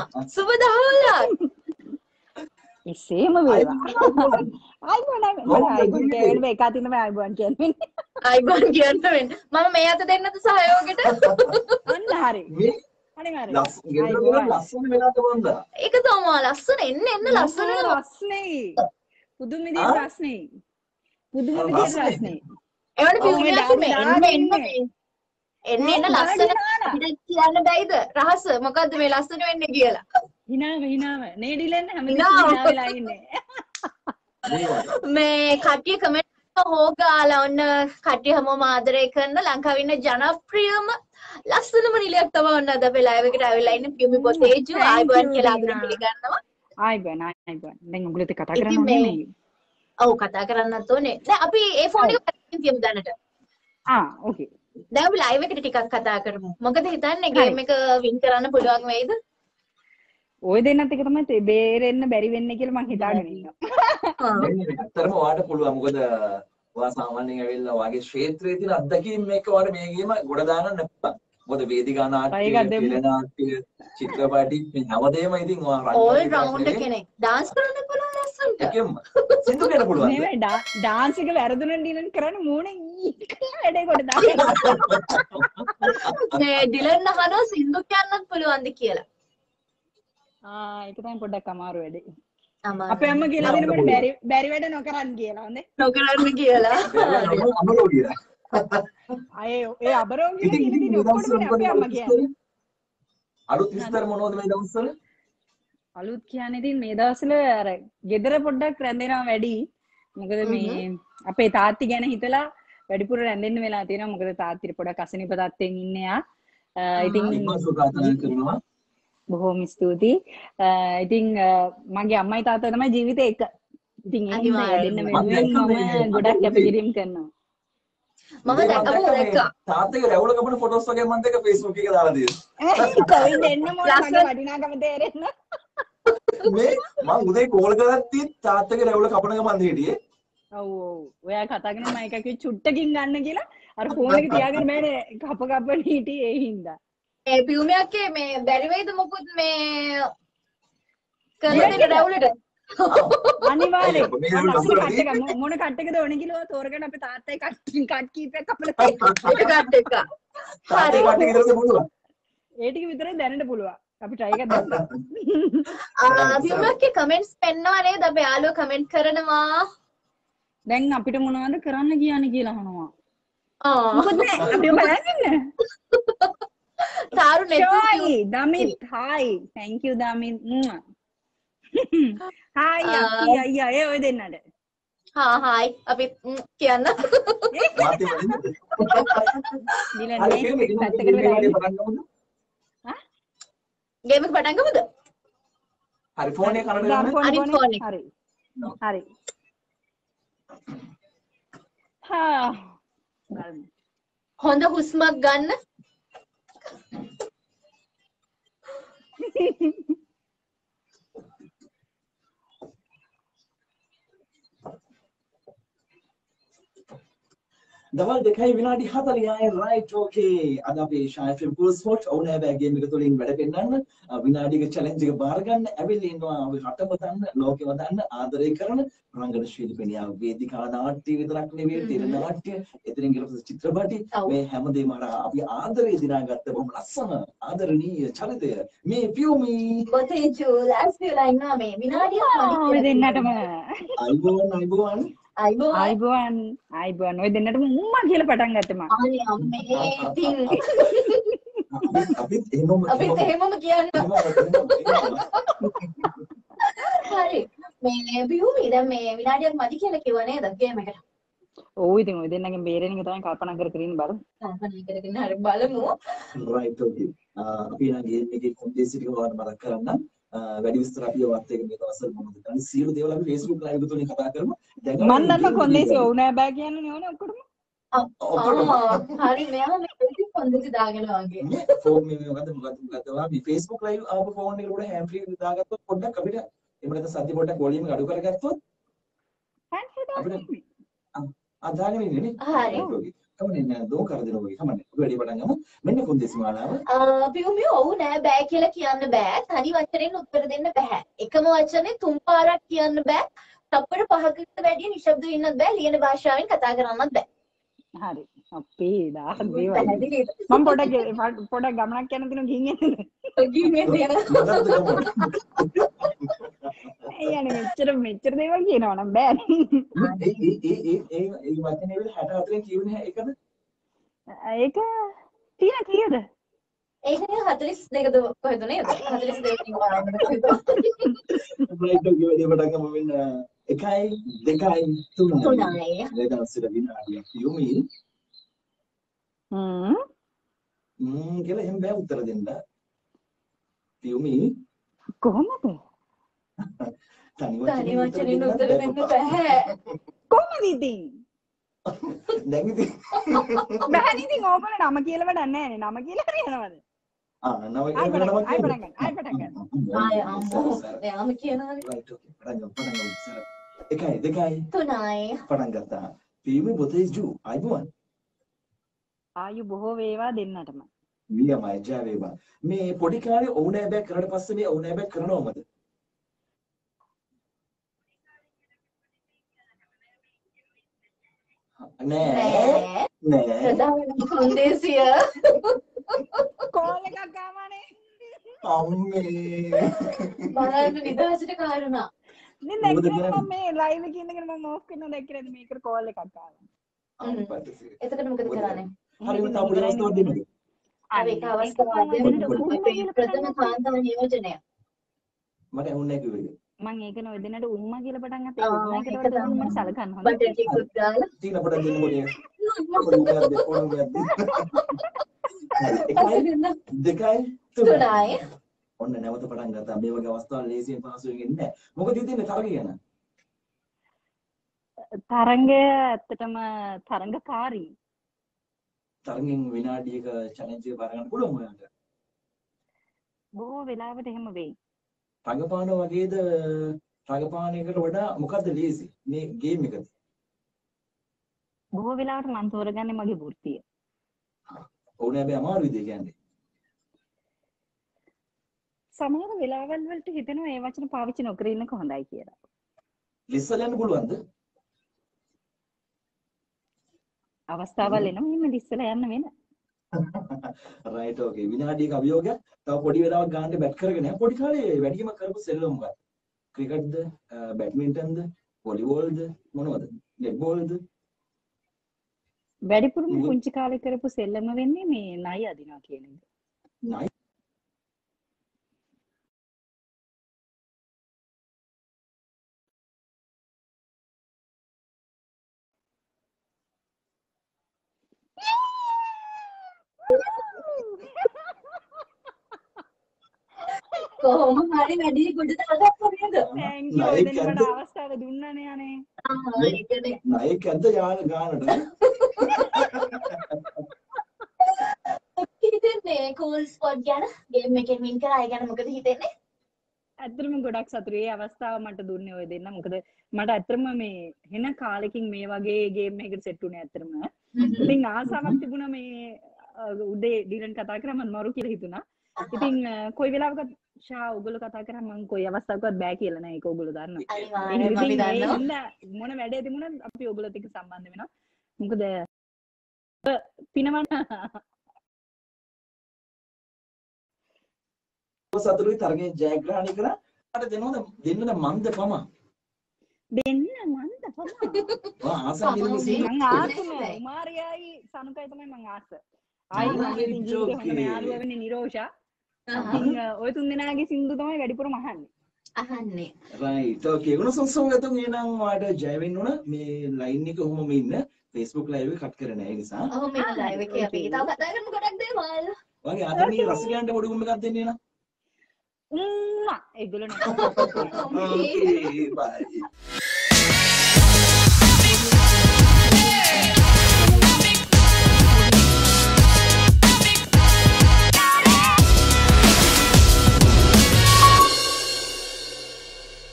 සුබ දහවල්ලා. ඉස්සෙම වේවා. ආයිබෝන් ආයිබෝන් කියන්නේ මේක අතින්ම ආයිබෝන් කියන්නේ. ආයිබෝන් කියන්න වෙන්නේ. මම මේ අත දෙන්නද සහයෝගෙට? අන්න හරි. ලස්සන වෙලා තවන්දා. ඒක තමයි ලස්සන එන්න ලස්සන රස්නේ. පුදුම විදිහට රස්නේ. පුදුම විදිහට රස්නේ. ඒවට පියුමියක් එන්න ලස්සන අපිට කියන්න බැයිද රහස මොකද්ද මේ ලස්සන වෙන්නේ කියලා. හිනාව නේඩිලෙන් හැමදේම හිනා වෙලා ඉන්නේ. මේ කට්ටිය කමෙන්ට් හොගාලා ඔන්න කට්ටිය හැමෝම ආදරය කරන ලංකාවේ ඉන්න ජනප්‍රියම ලස්සනම නිලියක් තමයි ඔන්න අද අපේ ලයිව් එකට ආවිල්ලා ඉන්නේ පියුමි පොතේජු ආයිබෝන් කියලා අදට පිළිගන්නවා. ආයිබෝන්. දැන් උගලට කතා කරන්න ඕනේ. ඔව් කතා කරන්නත් ඕනේ. දැන් අපි ඒ ෆෝන් එක පැත්තකින් තියමු දැනට. ඕකේ. දැන් අපි ලයිව් එකට ටිකක් කතා කරමු. මොකද හිතන්නේ ගේම් එක වින් කරන්න පුළුවන් වෙයිද? ඔය දෙන්නත් එක තමයි බේරෙන්න බැරි වෙන්නේ කියලා මං හිතාගෙන ඉන්නවා. ඇත්තටම ඔයාලට පුළුවන්. මොකද ඔයා සාමාන්‍යයෙන් ඇවිල්ලා ඔයාගේ ක්ෂේත්‍රයේ තියෙන අත්දැකීම් මේක ඔයාලට මේ ගේම ගොඩ දාගන්න නැත්නම්. මොකද වේදිකා නාට්‍ය, පිළනාට්‍ය, චිත්‍රපටි මේ හැමදේම ඉතින් ඔයා ඕල් රවුන්ඩ් කෙනෙක්. ඩාන්ස් කරන්න පුළුවන් ලස්සනට. ඒකෙම සින්දු කරන්න පුළුවන්. නේ ඩාන්ස් එක වැරදුනොත් ඩිලන් කරන්නේ මූණේ වැඩේ කොට දාන්න. මේ ඩිලන් අහනවා සින්දු කියන්නත් පුළුවන්ද කියලා. ඒක තමයි පොඩ්ඩක් අමාරු වැඩේ. අමාරු. අපේ අම්මා කියලා දෙනකොට බැරි වැඩ නොකරන්න කියලා හොඳේ. නොකරන්න කියලා. අමරෝ කියලා. ඒ අබරෝගිය කියන දේ ඔක්කොම අපේ අම්මා කියන්නේ. අලුත් විස්තර මොනවද මේ දවස්වල? අලුත් කියන්නේ ඉතින් මේ දවස්වල අර ගෙදර පොඩ්ඩක් රැඳෙනවා වැඩි. මොකද මේ අපේ තාත්ති ගැන හිතලා වැඩිපුර රැඳෙන්න වෙලා තියෙනවා. මොකද තාත්තිට පොඩක් අසනීප තත්ත්වයෙන් ඉන්නේ යා. ඉතින් බොහොම ස්තුතියි. ඉතින් මගේ අම්මයි තාත්තා තමයි ජීවිතේ එක. ඉතින් ඒ නිසා දෙන්න වෙනුවෙන් මම ගොඩක් කැපකිරීම කරනවා. මම දැක්කා. තාත්තගේ රැවුල කපන ෆොටෝස් වගේ මම දැක්ක Facebook එකේ දාලා තියෙනවා. කොහෙන්ද එන්නේ මොන මගේ වටිනාකම තේරෙන්න. මේ මම උදේ කෝල් කරද්දි තාත්තගේ රැවුල කපන ගමන් හිටියේ. ඔව් ඔයා කතා කරන මයික් එකේ චුට්ටකින් ගන්න කියලා අර ෆෝන් එක තියාගෙන බෑනේ කප හිටියේ ඒ හින්දා. ඒ පියුමියක් මේ බැරි වෙයිද මොකුත් මේ කරන්නේ රැවුලට. අනිවාර්යෙන් මොන කට් එකද ඕනේ කියලා තෝරගෙන අපේ තාත්තයි කට් කීපයක් කපලා කට් එක. තාත්තේ කට් එක විතරද පුළුවන්. ඒ ටික විතරයි දැනන්න පුළුවන්. අපි try එකක් දෙන්න. පියුමියක්ගේ කමෙන්ට්ස් පෙන්නනවා නේද? අපේ යාළුවෝ කමෙන්ට් කරනවා. දැන් අපිට මොනවද කරන්න කියන්නේ කියලා අහනවා. මොකද අපි බලන්නේ. Taru Joy, Damit, hi. Thank you, Damit. Hi, Iya, ඔය දෙන්නට. hi. අපි කියන්න. ගේම් එක පටන් ගමුද? හරි ෆෝන් එක කරන්න ගන්න. හරි. හරි. හොඳ හුස්මක් ගන්න. දවල් 2යි විනාඩි 40යි right okay අද අපේ ෂායි ෆිල්ම් පූල් ස්පෝර්ට් ඕනෑ බෑ ගේම් එක තුලින් වැඩ පෙන්නන්න විනාඩියක චැලෙන්ජ් එක බාර ගන්න ඇවිල්ලා ඉන්නවා අපි රටම දන්න ලෝකෙම දන්න ආදරය කරන රංගන ශිල්පිනියා වේදිකා නාට්‍ය විතරක් නෙවෙයි තෙර නාට්‍ය එතනින් ගිහලා චිත්‍රපටි මේ හැමදේම අර අපි ආදරේ දිනාගත්ත බොහොම ලස්සන ආදරණීය චරිතය මේ පියුමි පොතේජු ලෑස්ති වෙලා ඉන්නවා මේ විනාඩියක් ඔය දෙන්නටම අයිබෝන් ඔය දෙන්නටම උම්මා කියලා පටන් ගත්තා මම. අනේ අම්මේ ඉතින් අපිත් එහෙමම කියන්න. හරි. මේ පියුමි දැන් මේ විනාඩියක් මදි කියලා කිව්ව නේද ගේම් එකට? ඔව් ඉතින් ඔය දෙන්නගෙන් බේරෙන එක තමයි කල්පනා කරගෙන බලමු. කල්පනා කරගෙන හරි බලමු. right okay. අපි නම් ගේම් එකේ කොන්ටෙස්ට් එක ඔයාලට මතක් කරගන්න. වැඩි විස්තර අපි ඔයත් එක්ක මේ දවස්වල මොනවද කරන්නේ සියලු දේවල් අපි Facebook live තුලින් කතා කරමු. දැන් මම දන්න කොන්දේසි ඕ නෑ බෑ කියන්නේ ඕනේ ඔක්කොටම. හරි මෙයා මේ කොන්දේසි දාගෙන වගේ. ෆෝන් මේ මොකද මේ Facebook live ආපු ෆෝන් එකට උඩ හැම් ෆ්‍රී දාගත්තොත් පොඩ්ඩක් අපිට එහෙම නැත්නම් සද්ද පොඩ්ඩක් වොලියම් එක අඩු කරගත්තොත් අපිට අදාගෙන ඉන්නේ නේ. හරි. කමන්නේ නෑ දෝ කර දෙනවා වගේ කමන්නේ. අපි වැඩි පටන් ගමු. මෙන්න කුන්දේසි මාලාව. පියුමි ඔව් නෑ බෑ කියලා කියන්න බෑ. තනි වචනෙන් උත්තර දෙන්න බෑ. එකම වචනේ තුන් පාරක් කියන්න බෑ. තප්පර 5කට වැඩිය නිශ්ශබ්ද වෙන්නත් බෑ. ලියන භාෂාවෙන් කතා කරන්නත් බෑ. හරි අපේ 1000 දේවල් මම පොඩක් ගමනක් යන දින ගිහින් එන්නේ ගිහින් එන්නේ මෙච්චර දේවල් කියනවා නම් බෑ ඒ වචනේ වල 64න් කියුනේ එකද ඒක තියෙන කීයද ඒක 42ද කොහෙද නේද 42 කින් බලන්න බ්‍රේක් එක ගෙවදී පටන් ගමු වෙන 1 2 3 වේදන්සිර විනාඩියක් යොමි කියලා එහෙම බෑ උත්තර දෙන්න යොමි කොහොමද තනි වචනෙන් උත්තර දෙන්න බෑ කොහොමද ඉතින් දැන් ඉතින් බෑ ඉතින් ඕගොල්ලෝ නම කියලා වැඩක් නැහැ නේ නම කියලා හරියනවද නම කියලා ආයි පටන් ගන්න අම්මෝ එයාම කියනවා රයිට් ඕකේ පටන් ගමු සර 1 2 3යි පටන් ගත්තා පියුමි බොතේජු අයිබෝන් ආයු බොහෝ වේවා දෙන්නටම මියමයි ජය වේවා මේ පොඩි කාලේ ඔවුනෑ බෑ කරලා පස්සේ මේ ඔවුනෑ බෑ කරනවමද නෑ ප්‍රධාන කොන්දේසිය කෝල් එකක් ගාමනේ අම්මේ බලන්න නිදහසට කාරණා ඉතින් දැක්කම මේ ලයිව් එකේ ඉඳගෙන මම ඕෆ් කරනවා දැක්කේ නේද මේකට කෝල් එකක් ආවා එතකොට මොකද කරන්නේ හරිම තාපුඩි අවස්ථාවක් දෙන්නද අර ඒක අවස්ථාවක් දෙන්නට අපේ ප්‍රථම කාන්තාව නියෝජනය මට ඇහුන්නේ කිව්වේ මම ඒක නෝ දෙන්නට උම්මා කියලා පටන් ගත්තා උම්මා එකට වඩා උම්මට සලකන්න හොඳ බටර් ටිකක් දාලා තීන පොඩක් දෙන්න මොකද දෙකයි තුනයි ඔන්න නැවත පටන් ගත්තා මේ වගේ අවස්ථාවල් ලේසියෙන් පහසුවෙන් එන්නේ නැහැ මොකද ඉතින් තරගය ගැන තරංගය ඇත්තටම තරංගකාරී තරගෙන් විනාඩියක චැලන්ජ් එක බාර ගන්න පුළුවන් ඔයාලට බොහෝ වෙලාවට එහෙම වෙයි රඟපාන වගේද රඟපාන එකට වඩා මොකද්ද ලේසි මේ ගේම් එකද බොහෝ වෙලාවට මම තෝරගන්නේ මගේ වෘත්තිය ඕනේ හැබැයි අමාරුයිද කියන්නේ සමහර වෙලාවල් වලට හිතෙනවා ඒ වචන පාවිච්චි නොකර ඉන්නක හොඳයි කියලා ලිස්සල යන්න පුළුවන්ද අවස්ථාවල් එනවා මෙන්න ලිස්සලා යන්න වෙන රයිට් ඕකේ විනාඩියක අභියෝගයක් තව පොඩි වෙලාවක් ගන්න බැට් කරගෙන පොඩි කාලේ වැඩිම කරපු සෙල්ලම් මොකක්ද ක්‍රිකට්ද බැඩ්මින්ටන්ද වොලිබෝල්ද මොනවද නෙට්බෝල්ද වැඩිපුරම පුංචි කාලේ කරපු සෙල්ලම වෙන්නේ මේ නයි අදිනවා කියන එක නයි කොහොම හරි වැඩි කොට දාගත්තා නේද? thank you එදෙනකට අවස්ථාව දුන්නානේ අනේ. ඒකනේ. නයික් ඇද්ද යාන ගානට. හිතෙන්නේ කූල් ස්පොට් ගැන ගේම් එකෙන් වින් කරා ඒ ගැන මොකද හිතෙන්නේ? ඇත්තටම ගොඩක් සතුටුයි ඒ අවස්ථාව මට දුන්නේ ඔය දෙන්න. මොකද මට ඇත්තටම මේ වෙන කාලෙකින් මේ වගේ ගේම් එකකට සෙට් වුණේ ඇත්තටම. ඉතින් ආසාවක් තිබුණා මේ උදේ ඩීලන් කතා කරා මම මරු කියලා හිතුණා. ඉතින් කොයි වෙලාවකත් ෂා ඔයගොල්ලෝ කතා කරා මම කොයි අවස්ථාවකවත් බෑ කියලා නෑ ඒක ඔයගොල්ලෝ දන්නවා. අනිවාර්යයෙන්ම අපි දන්නවා. මොන වැඩේ තිබුණත් අපි ඔයගොල්ලොත් එක්ක සම්බන්ධ වෙනවා. මොකද පිනවන සතුටුයි තරගේ ජයග්‍රහණය කරා. අර දෙන්නද මන්ද පම. දෙන්න මන්ද පම. ආසන් දින මං ආසනේ කුමාරයයි සනුකයි තමයි මං ආස. ආයි මගේ ජීවිතේ හොඳම යාළුවා වෙන්නේ නිරෝෂා. ඉතින් ඔය තුන් දෙනාගේ සින්දු තමයි වැඩිපුරම අහන්නේ. රයිට් ඕකේ උන සංසෝගතුන් එනම් ඔයාලට ජය වෙන්න ඕන මේ ලයින් එක ඔහොමම ඉන්න Facebook live එක කට් කරේ නෑ ඒ නිසා. ඔහොම ඉන්න live එකේ අපි තව කතා කරමු ගොඩක් දේවල්. වගේ ආදරණීය රසිකයන්ට පොඩි උම්ම එකක් දෙන්න එන. ඒගොල්ලෝ නෑ. Okay bye.